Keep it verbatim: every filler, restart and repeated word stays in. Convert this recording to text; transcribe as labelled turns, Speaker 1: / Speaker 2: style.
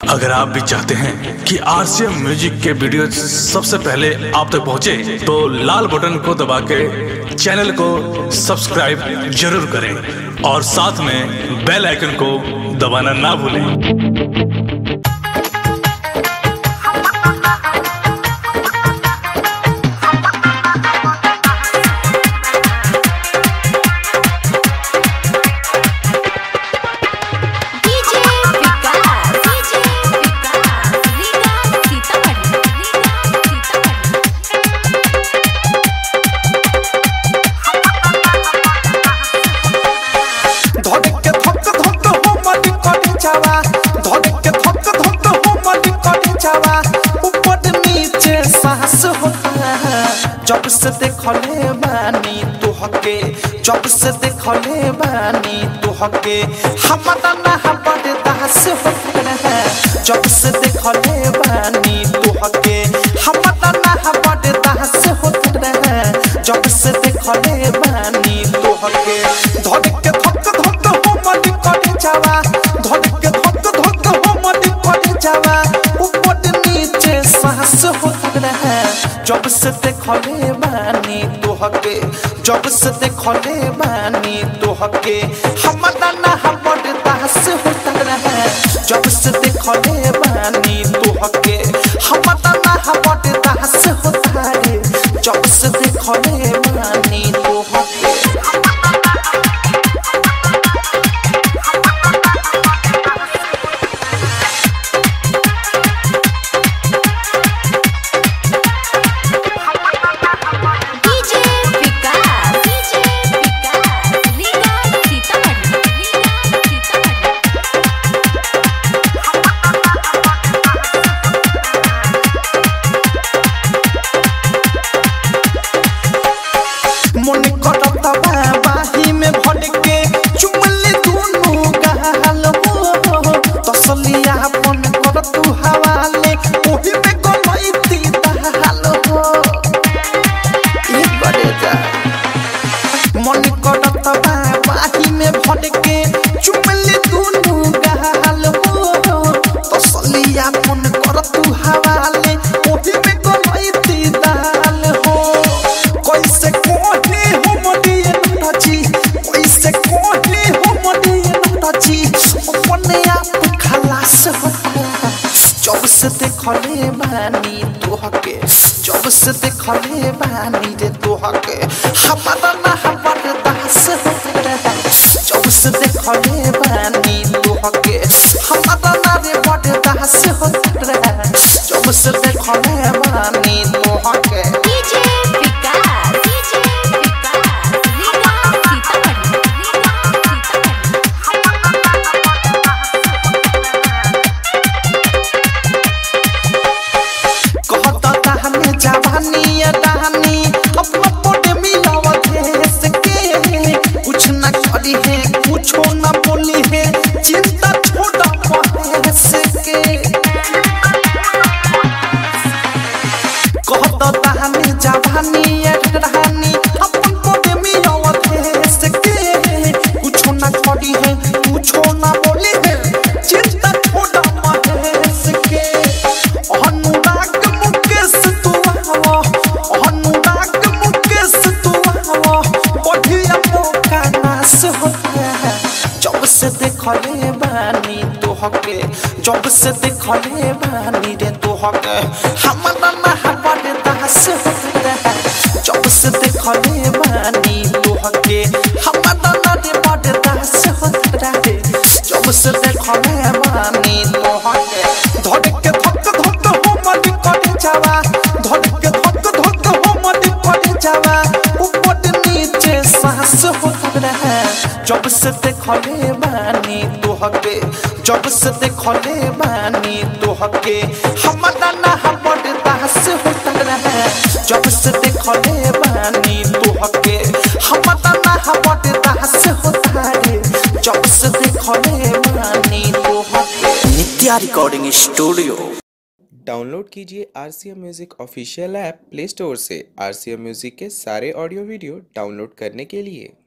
Speaker 1: अगर आप भी चाहते हैं कि आरसीएम म्यूजिक के वीडियो सबसे पहले आप तक पहुंचे, तो लाल बटन को दबा के चैनल को सब्सक्राइब जरूर करें और साथ में बेल आइकन को दबाना ना भूलें।
Speaker 2: जब से देखले बानी तुहके जब से देखले बानी तुहके हमारा ना बड़े दास होते हैं। जब से देखले बानी तुहके हमारा ना बड़े दास होते हैं। जब से देखले बानी तुहके धड़ के धक धक हो मन कर जावा, धड़ के धक धक हो मन कर जावा, ऊपर नीचे सांस होते हैं। जब से देखले बानी तुहके जब से देखले बानी तुहके हमारा ना बड़े दास होता है। जब से देखले बानी तुहके हमारा ना बड़े दास होता है। जब से देखले बानी तुहके मन करता बाही में भर के चुमले दोनों गाल हो, तसलिया अपन कर तू हवाले ओही में गलती दाल हो। ई बड़े जा मन करता बाही में भर के चुमले दोनों गाल हो, तसलिया अपन कर तू हवाले ओही में गलती दाल हो। कैसे जब से देखले बानी तुहके जब से देखले बानी रे तुहके हमारा ना बड़े दास होते हैं। जब से देखले बानी तुहके हमारा ना रे बड़े दास होते हैं। जब से देखले बानी तुहके कुछो न बोली है चिंता छोड़ा पहेस के कहता ताहनी जवानी रानी अपन को दे मिलावा देश के। कुछो न खड़ी है कुछो न बोली है चिंता छोड़ा पहेस के। अनुराग मुकेश तू आओ, अनुराग मुकेश तू आओ, बढ़िया मौका नास होता है। जब से देखले बानी तुहके जब से देखले बानी रे तुहके हमारा ना बड़े दास होते हैं। जब से देखले बानी तुहके हमारा ना बड़े दास होते हैं। जब से देखले बानी तुहके धड़ के धक धक हो मन कर जावा, धड़ के धक धक हो मन कर जावा, ऊपर नीचे सांस होते हैं। जब से देखले बानी तुहके जब से देखले बानी तुहके हमारा ना बड़े दास होता है। जब से देखले बानी तुहके हमारा ना बड़े दास होता है। जब से देखले बानी तुहके नित्या रिकॉर्डिंग स्टूडियो।
Speaker 3: डाउनलोड कीजिए RCM music official app play store से। आरसीएम म्यूजिक के सारे ऑडियो वीडियो डाउनलोड करने के लिए